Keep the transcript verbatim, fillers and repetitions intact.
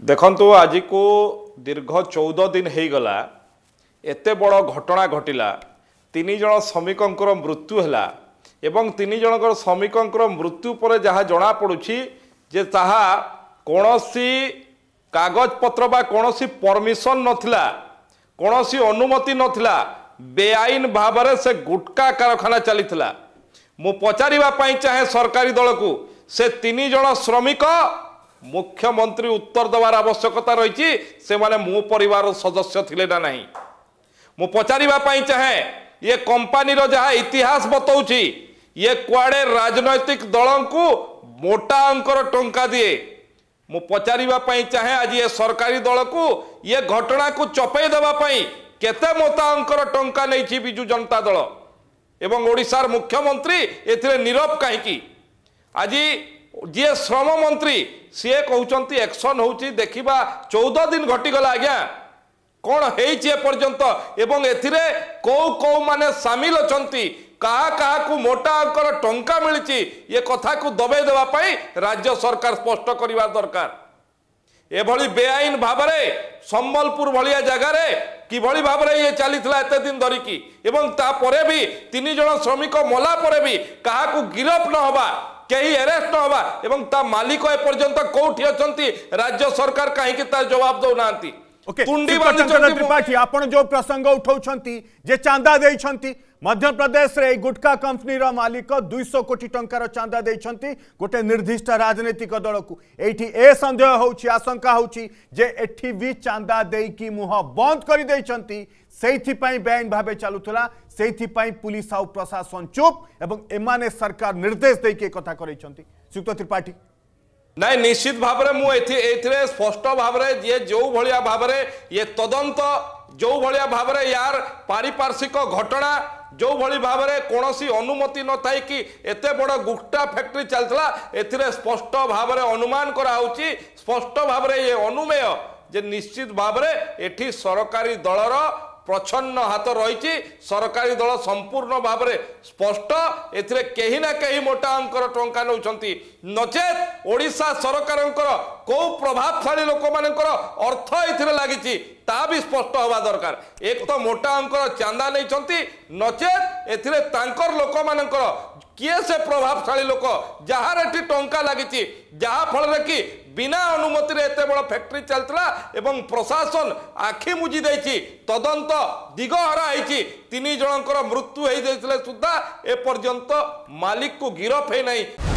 देखंतु आज को दीर्घ चौदह दिन हो गला एते बड़ घटना घटिला तीन जन श्रमिकों मृत्यु है एवं तीन जन श्रमिकों मृत्यु पर जहाँ जना पड़ुछि जे ताहा कोनोसी कागज पत्र बा कोनोसी परमिशन नथिला कोनोसी अनुमति नथिला बेआईन भाव में से गुटका कारखाना चलीथिला। मु पचारिबा पई चाहे सरकारी दल को से तीन जन श्रमिक मुख्यमंत्री उत्तर देवार आवश्यकता रही से माने मो परिवार सदस्य थिले ना नहीं। मु पचारिबा पई चाहे ये कंपनी रो जहाँ इतिहास बतौछि ये कुआड़े राजनैतिक दलों को मोटा अंकर टंका दिए। मु पचारिबा पई चाहे आज ये सरकारी दल को ये घटना को चपई देबा पई केते मोटा अंकर टंका नहीं बिजु जनता दल एवं ओडिशार मुख्यमंत्री एथिरे नीरव कहीं। आज जी श्रम मंत्री सी कहते एक्शन होची देखिबा चौदह दिन घटीगला आज्ञा कौन होपर्यंत एवं एथिरे कौ कौ माने सामिल अछंती कहा कहा को मोटा अंकर टंका मिली ये कथा को दबाई देवा पई राज्य सरकार स्पष्ट करवा दरकार। एभली बेआईन भाव संबलपुर भाया जगार किभली भाव ये चलीथिला एते दिन धरिकी एवं तापरे भी तीन जन श्रमिक मला परे भी कहा को गिरफ न होबा कहीं अरेस्ट न होबा एवं ता मालिक एपर्यंत कोठी अछंती राज्य सरकार कहीं तार जवाब दौ नांती। त्रिपाठी आपण जो प्रसंग उठाउछंती जे चांदा देइछंती मध्य प्रदेश रे गुटखा कंपनी रो मालिक दो सौ कोटी टंकार चांदा देइछंती गोटे निर्दिष्ट राजनीतिक दल को एठी ए संदेह होउची आशंका होउची जे एठी भी चांदा देई की मुह बंद करि देइछंती सेथि पई बेआईन भाबे चालुथला सेथि पई पुलिस आ प्रशासन चुप एवं एमाने सरकार निर्देश देई के कथा करैछंती। सुक्त त्रिपाठी नाई निश्चित भाव में मुझे स्पष्ट भाव ये जो भाया भाव ये तदंत जो भाया भाव यार पारिपार्श्विक घटना जो भली भाव में कौन अनुमति न था कि एते बड़ गुटखा फैक्ट्री चलता ए स्पष्ट भाव में अनुमान कराउची स्पष्ट भाव में ये अनुमेय जे निश्चित भाव में एठी सरकारी दलर प्रच्छन्न हाथ रही सरकारी दल संपूर्ण भाव में स्पष्ट एथिरे कहीं ना कहीं मोटा अंकर टंका नौचंती नचेत ओडिशा सरकार को प्रभावशाली लोक मानकर अर्थ एथिरे लागिची ता भी स्पष्ट हवा दरकार। एक तो मोटा अंकर चांदा नहीं नचेत एथिरे तांकर लोक मानकर किए से प्रभावशाली लोक जार एटी टंका लगी जहाँ फल कि बिना अनुमति रे एते बड़ फैक्ट्री चलता एवं प्रशासन आखि मुझी देछि तदंत दिगहरा होइछि तीन जनकर मृत्यु हो सुधा एपर्यंत मालिक को गिरफ है नहीं।